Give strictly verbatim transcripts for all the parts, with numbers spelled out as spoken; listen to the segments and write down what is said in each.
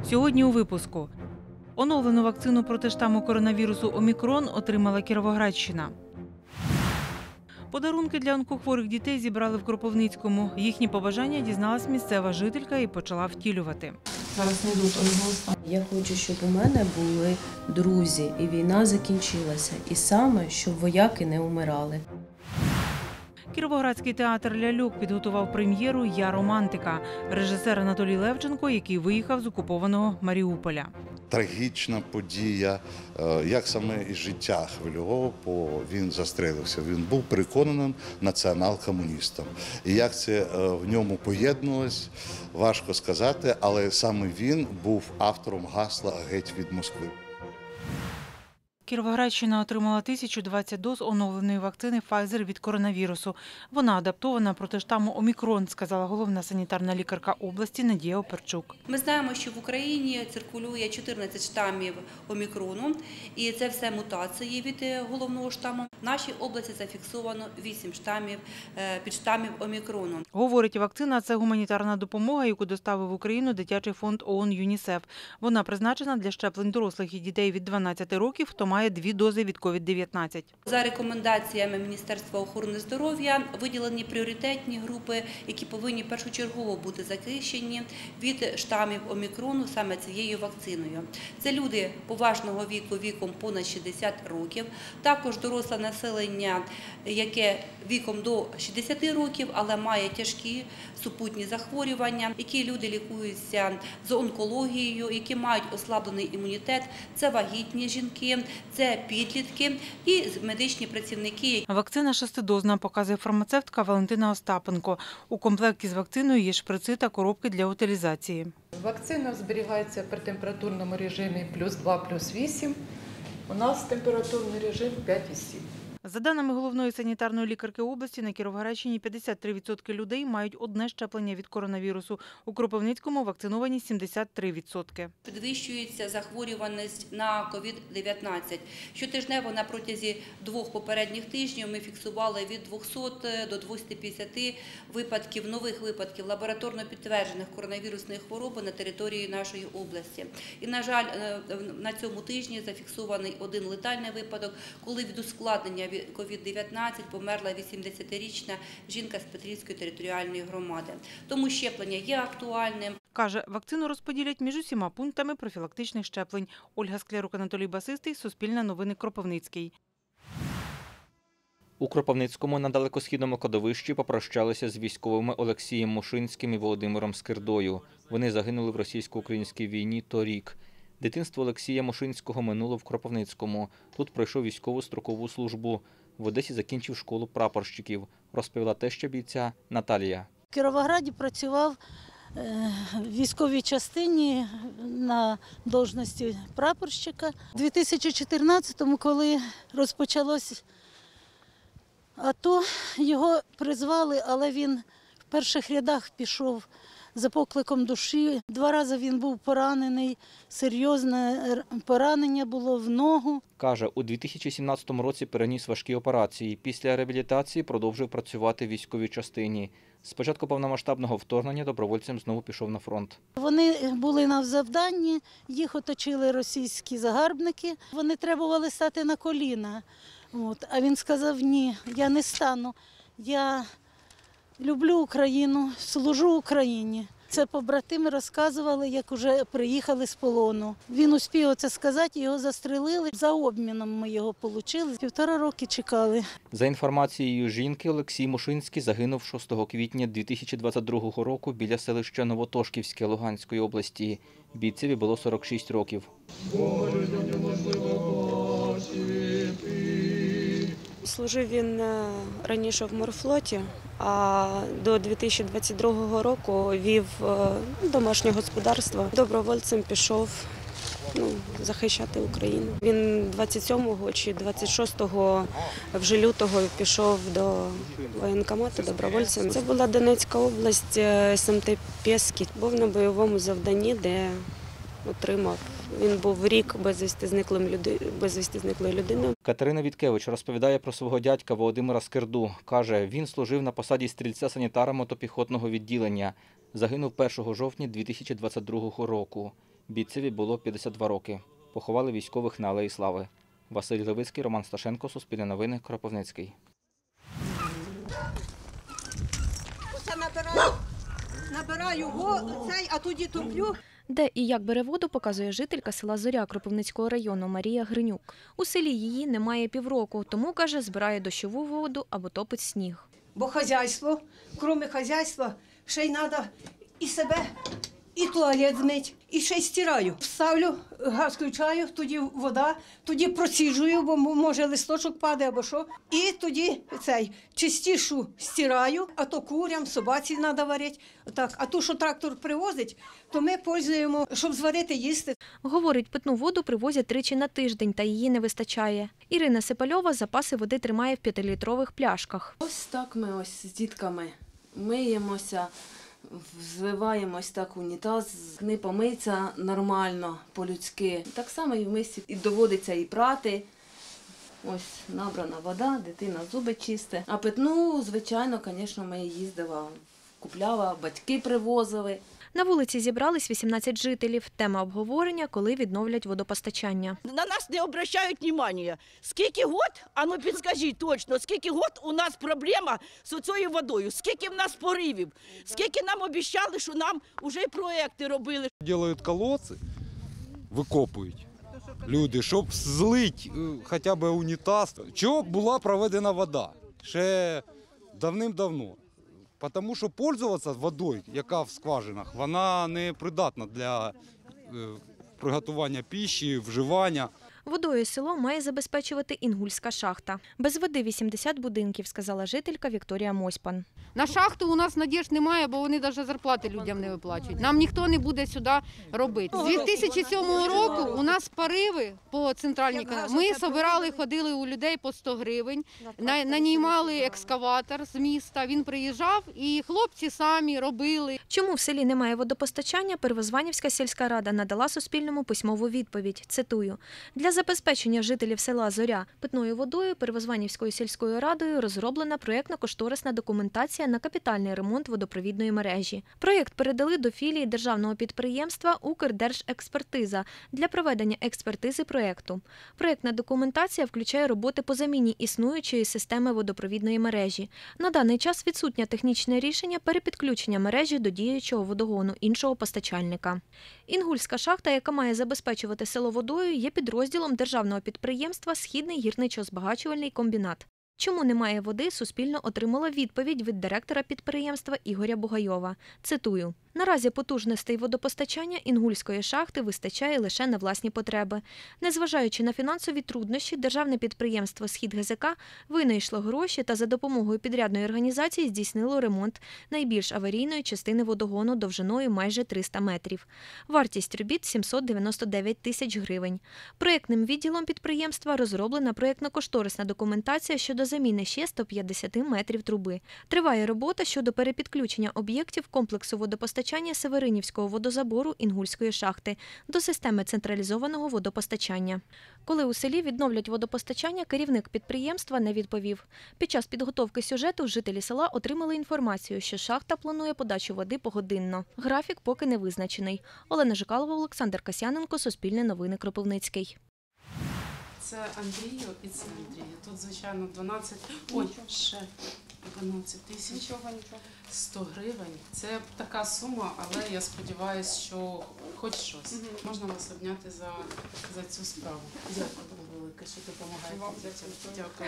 Сьогодні у випуску. Оновлену вакцину проти штаму коронавірусу «Омікрон» отримала Кіровоградщина. Подарунки для онкохворих дітей зібрали в Кропивницькому. Їхні побажання дізналась місцева жителька і почала втілювати. Зараз не йду, я хочу, щоб у мене були друзі, і війна закінчилася. І саме, щоб вояки не умирали. Кіровоградський театр «Ляльок» підготував прем'єру «Я романтика». Режисер Анатолій Левченко, який виїхав з окупованого Маріуполя. Трагічна подія, як саме із життя Хвильового, бо він застрелився. Він був переконаним націонал-комуністом. І як це в ньому поєднувалось, важко сказати, але саме він був автором гасла «Геть від Москви». Кіровоградщина отримала тисячу двадцять доз оновленої вакцини Pfizer від коронавірусу. Вона адаптована проти штаму «Омікрон», сказала головна санітарна лікарка області Надія Оперчук. Ми знаємо, що в Україні циркулює чотирнадцять штамів омікрону, і це все мутації від головного штаму. В нашій області зафіксовано вісім штамів, підштамів омікрону. Говорить, вакцина – це гуманітарна допомога, яку доставив в Україну дитячий фонд ООН «ЮНІСЕФ». Вона призначена для щеплень дорослих і дітей від дванадцяти років, хто має дві дози від ковід дев'ятнадцять. За рекомендаціями Міністерства охорони здоров'я виділені пріоритетні групи, які повинні першочергово бути захищені від штамів омікрону саме цією вакциною. Це люди поважного віку, віком понад шістдесят років, також доросле населення, яке віком до шістдесяти років, але має тяжкі супутні захворювання, які люди лікуються з онкологією, які мають ослаблений імунітет, це вагітні жінки, це підлітки і медичні працівники. Вакцина шестидозна, показує фармацевтка Валентина Остапенко. У комплекті з вакциною є шприци та коробки для утилізації. Вакцина зберігається при температурному режимі плюс два, плюс вісім. У нас температурний режим п'ять і сім. За даними головної санітарної лікарки області, на Кіровоградщині п'ятдесят три відсотки людей мають одне щеплення від коронавірусу. У Кропивницькому вакциновані сімдесят три відсотки. Підвищується захворюваність на ковід дев'ятнадцять. Щотижнево на протязі двох попередніх тижнів ми фіксували від двохсот до двохсот п'ятдесяти випадків, нових випадків лабораторно підтверджених коронавірусної хвороби на території нашої області. І, на жаль, на цьому тижні зафіксований один летальний випадок, коли від ускладнення ковід дев'ятнадцять померла вісімдесятирічна жінка з Петрівської територіальної громади. Тому щеплення є актуальним. Каже, вакцину розподілять між усіма пунктами профілактичних щеплень. Ольга Склярук, Анатолій Басистий, Суспільне новини, Кропивницький. У Кропивницькому на далекосхідному кладовищі попрощалися з військовими Олексієм Мушинським і Володимиром Скирдою. Вони загинули в російсько-українській війні торік. Дитинство Олексія Мушинського минуло в Кропивницькому. Тут пройшов військову строкову службу. В Одесі закінчив школу прапорщиків, розповіла теща бійця Наталія. В Кіровограді працював в військовій частині на должності прапорщика. У дві тисячі чотирнадцятому, коли розпочалось АТО, його призвали, але він в перших рядах пішов за покликом душі. Два рази він був поранений, серйозне поранення було в ногу. Каже, у дві тисячі сімнадцятому році переніс важкі операції. Після реабілітації продовжив працювати в військовій частині. З початку повномасштабного вторгнення добровольцем знову пішов на фронт. Вони були на завданні, їх оточили російські загарбники. Вони требували стати на коліна. От. А він сказав, ні, я не стану, я люблю Україну, служу Україні. Це побратими розказували, як вже приїхали з полону. Він успів це сказати, його застрелили. За обміном ми його отримали. Півтора роки чекали. За інформацією жінки, Олексій Мушинський загинув шостого квітня дві тисячі двадцять другого року біля селища Новотошківське Луганської області. Бійцеві було сорок шість років. Служив він раніше в морфлоті, а до дві тисячі двадцять другого року вів домашнє господарство. Добровольцем пішов ну, захищати Україну. Він двадцять сьомого чи двадцять шостого вже лютого пішов до воєнкомату добровольцем. Це була Донецька область, СМТ Пєски. Був на бойовому завданні, де отримав. Він був рік безвісти зниклим люди... безвісти зниклою людиною. Катерина Віткевич розповідає про свого дядька Володимира Скирду. Каже, він служив на посаді стрільця-санітара мотопіхотного відділення. Загинув першого жовтня дві тисячі двадцять другого року. Бійцеві було п'ятдесят два роки. Поховали військових на Алеї Слави. Василь Левицький, Роман Сташенко, Суспільне новини, Кропивницький. Оце набираю, набираю го, цей, а тоді туплю. Де і як бере воду, показує жителька села Зоря Кропивницького району Марія Гринюк. У селі її немає півроку, тому, каже, збирає дощову воду або топить сніг. Бо хазяйство, крім хазяйства, ще й треба і себе, і туалет змить, і ще й стираю. Ставлю, газ включаю, тоді вода, тоді проціжую, бо може листочок падає або що. І тоді цей чистішу стираю, а то курям, собаці треба варити. Так, а ту, що трактор привозить, то ми пользуємо, щоб зварити їсти. Говорить, питну воду привозять тричі на тиждень, та її не вистачає. Ірина Сипальова запаси води тримає в п'ятилітрових пляшках. Ось так ми ось з дітками миємося, зливаємось так в унітаз, не помиться нормально, по-людськи. Так само і в мисці і доводиться і прати. Ось набрана вода, дитина зуби чисте. А питну, звичайно, звісно, ми їздила, купляла, батьки привозили. На вулиці зібрались вісімнадцять жителів. Тема обговорення – коли відновлять водопостачання. На нас не обращають уваги. Скільки год, а ну підскажіть точно, скільки год у нас проблема з цією водою, скільки в нас поривів, скільки нам обіцяли, що нам вже проекти робили. Роблять колодці, викопують люди, щоб злити хоча б унітаз. Чого була проведена вода? Ще давним-давно. Тому що користуватися водою, яка в скважинах, вона не придатна для приготування піші, вживання. Водою село має забезпечувати Інгульська шахта. Без води вісімдесят будинків, сказала жителька Вікторія Мосьпан. На шахту у нас надіжд немає, бо вони навіть зарплати людям не виплачують. Нам ніхто не буде сюди робити. З дві тисячі сьомого року у нас пориви по центральній каналі. Ми збирали, ходили у людей по сто гривень, нанімали екскаватор з міста, він приїжджав і хлопці самі робили. Чому в селі немає водопостачання, Первозванівська сільська рада надала Суспільному письмову відповідь. Цитую. Для забезпечення жителів села Зоря питною водою Первозванівською сільською радою розроблена проєктно-кошторисна документація на капітальний ремонт водопровідної мережі. Проєкт передали до філії державного підприємства «Укрдержекспертиза» для проведення експертизи проєкту. Проєктна документація включає роботи по заміні існуючої системи водопровідної мережі. На даний час відсутнє технічне рішення перепідключення мережі до діючого водогону іншого постачальника. Інгульська шахта, яка має забезпечувати село водою, є підрозділом державного підприємства «Східний гірничо-збагачувальний комбінат». Чому немає води, Суспільно отримало відповідь від директора підприємства Ігоря Бугайова. Цитую. Наразі потужностей водопостачання Інгульської шахти вистачає лише на власні потреби. Незважаючи на фінансові труднощі, державне підприємство «Східгзк» винайшло гроші та за допомогою підрядної організації здійснило ремонт найбільш аварійної частини водогону довжиною майже триста метрів. Вартість робіт – сімсот дев'яносто дев'ять тисяч гривень. Проєктним відділом підприємства розроблена проєктно-кошторисна документація щодо заміни ще ста п'ятдесяти метрів труби. Триває робота щодо перепідключення об'єктів комплексу водопостачання Северинівського водозабору Інгульської шахти до системи централізованого водопостачання. Коли у селі відновлять водопостачання, керівник підприємства не відповів. Під час підготовки сюжету жителі села отримали інформацію, що шахта планує подачу води погодинно. Графік поки не визначений. Олена Жикалова, Олександр Касяненко, Суспільне новини, Кропивницький. Це Андрію і це Андрію. Тут, звичайно, дванадцять, ой, ще дванадцять тисяч сто гривень. Це така сума, але я сподіваюся, що хоч щось. Угу. Можна вас обняти за, за цю справу. Дякую велике, що допомагаєте. Дякую.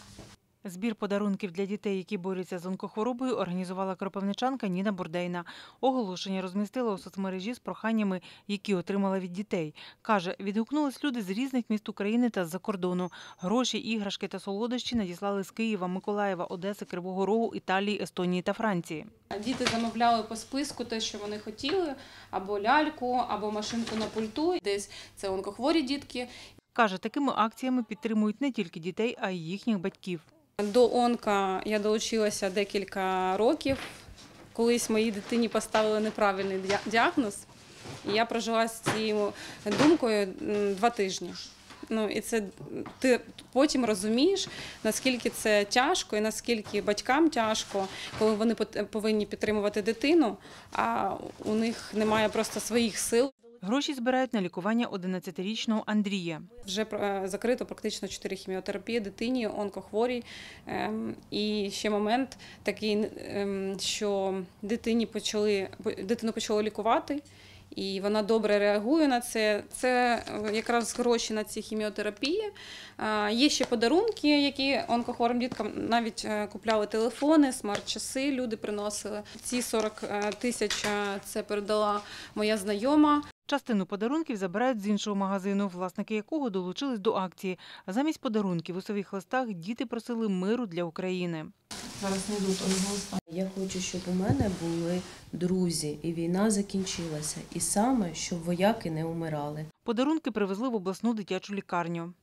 Збір подарунків для дітей, які борються з онкохворобою, організувала кропивничанка Ніна Бурдейна. Оголошення розмістила у соцмережі з проханнями, які отримала від дітей. Каже, відгукнулись люди з різних міст України та з-за кордону. Гроші, іграшки та солодощі надіслали з Києва, Миколаєва, Одеси, Кривого Рогу, Італії, Естонії та Франції. Діти замовляли по списку те, що вони хотіли, або ляльку, або машинку на пульту. Десь це онкохворі дітки. Каже, такими акціями підтримують не тільки дітей, а й їхніх батьків. До онка я долучилася декілька років. Колись моїй дитині поставили неправильний діагноз, і я прожила з цією думкою два тижні. Ну, і це ти потім розумієш, наскільки це тяжко і наскільки батькам тяжко, коли вони повинні підтримувати дитину, а у них немає просто своїх сил. Гроші збирають на лікування одинадцятирічного Андрія. Вже е, закрито практично чотири хіміотерапії дитині, онкохворій. Ем, І ще момент такий, ем, що дитині почали, дитину почали лікувати, і вона добре реагує на це. Це якраз гроші на ці хіміотерапії. Е, Є ще подарунки, які онкохворим діткам навіть е, купляли телефони, смарт-часи, люди приносили. Ці сорок тисяч це передала моя знайома. Частину подарунків забирають з іншого магазину, власники якого долучились до акції. А замість подарунків у своїх листах діти просили миру для України. Зараз не йду того. Я хочу, щоб у мене були друзі, і війна закінчилася. І саме, щоб вояки не умирали. Подарунки привезли в обласну дитячу лікарню.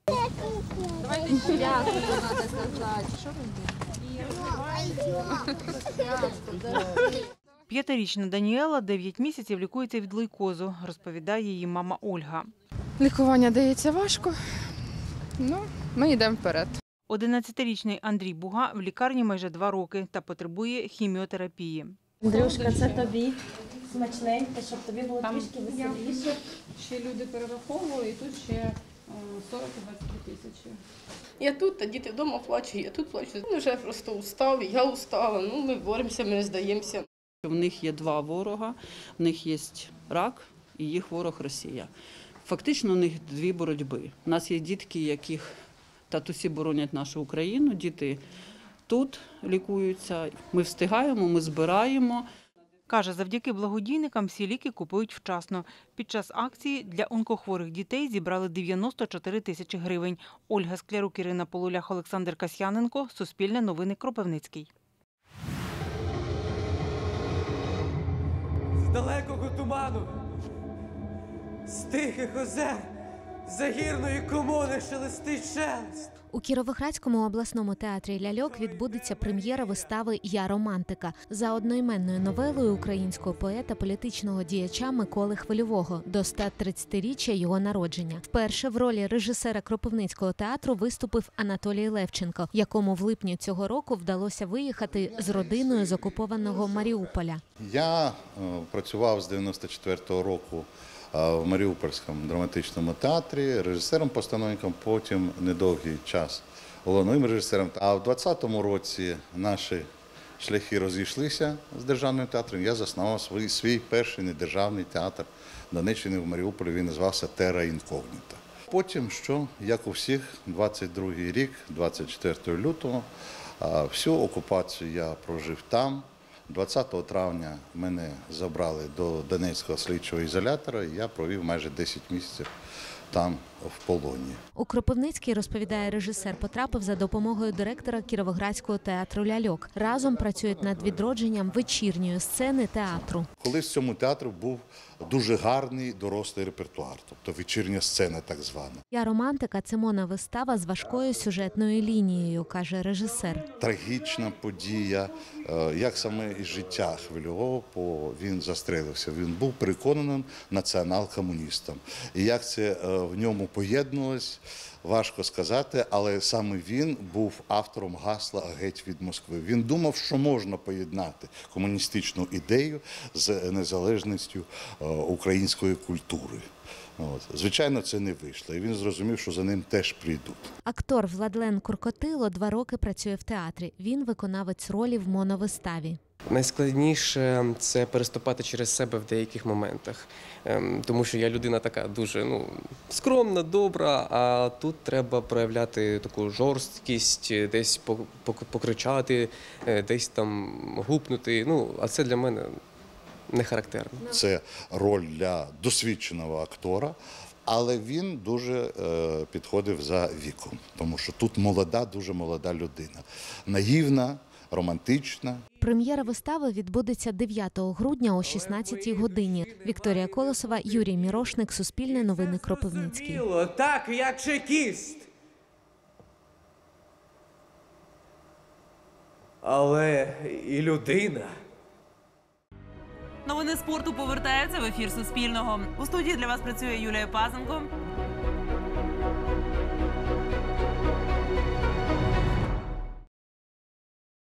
П'ятирічна Даніела дев'ять місяців лікується від лейкозу, розповідає її мама Ольга. Лікування дається важко, ну, ми йдемо вперед. одинадцятирічний Андрій Буга в лікарні майже два роки та потребує хіміотерапії. Андрюшка, це тобі смачненько, щоб тобі було трішки веселіше. Ще люди перераховували, і тут ще сорок - двадцять три тисячі. Я тут, а діти вдома плачуть, я тут плачу. Вони вже просто устав, я устала, ну ми боремося, ми не здаємося. В них є два ворога, в них є рак і їх ворог Росія. Фактично у них дві боротьби. У нас є дітки, яких татусі боронять нашу Україну, діти тут лікуються, ми встигаємо, ми збираємо. Каже, завдяки благодійникам всі ліки купують вчасно. Під час акції для онкохворих дітей зібрали дев'яносто чотири тисячі гривень. Ольга Склярук, Ірина Полулях, Олександр Касьяненко. Суспільне новини, Кропивницький. З далекого туману, з тихих озер, за гірної комуни шелестить шелест. У Кіровоградському обласному театрі ляльок відбудеться прем'єра вистави «Я романтика» за одноіменною новелою українського поета, політичного діяча Миколи Хвильового до ста тридцятиріччя його народження. Вперше в ролі режисера Кропивницького театру виступив Анатолій Левченко, якому в липні цього року вдалося виїхати з родиною з окупованого Маріуполя. Я е, працював з дев'яносто четвертого року в Маріупольському драматичному театрі, режисером-постановником, потім недовгий час головним режисером. А в двадцятому році наші шляхи розійшлися з Державним театром. Я заснував свій, свій перший недержавний театр Донеччини в Маріуполі, він називався «Терра інкогніта». Потім, що, як у всіх, двадцять другий рік, двадцять четвертого лютого, всю окупацію я прожив там. двадцятого травня мене забрали до Донецького слідчого ізолятора, і я провів майже десять місяців там в полоні. У Кропивницький, розповідає режисер, потрапив за допомогою директора Кіровоградського театру ляльок. Разом працюють над відродженням вечірньої сцени театру. Колись в цьому театру був дуже гарний дорослий репертуар, тобто вечірня сцена так звана. «Я романтика» – це моновистава з важкою сюжетною лінією, каже режисер. Трагічна подія, як саме із життя Хвильового, бо він застрелився. Він був переконаним націонал-комуністом. І як це в ньому поєднувалось, важко сказати, але саме він був автором гасла «Геть від Москви». Він думав, що можна поєднати комуністичну ідею з незалежністю української культури. От. Звичайно, це не вийшло, і він зрозумів, що за ним теж прийдуть. Актор Владлен Куркотило два роки працює в театрі. Він виконавець ролі в моновиставі. Найскладніше – це переступати через себе в деяких моментах, тому що я людина така дуже ну, скромна, добра, а тут треба проявляти таку жорсткість, десь покричати, десь там гупнути, ну, а це для мене не характерно. Це роль для досвідченого актора, але він дуже е, підходив за віком, тому що тут молода, дуже молода людина, наївна, романтична. Прем'єра вистави відбудеться дев'ятого грудня о шістнадцятій годині. Вікторія Колосова, Юрій Мірошник, Суспільне новини, Кропивницький. Так, я чекіст. Але і людина. Новини спорту повертаються в ефір Суспільного. У студії для вас працює Юлія Пазенко.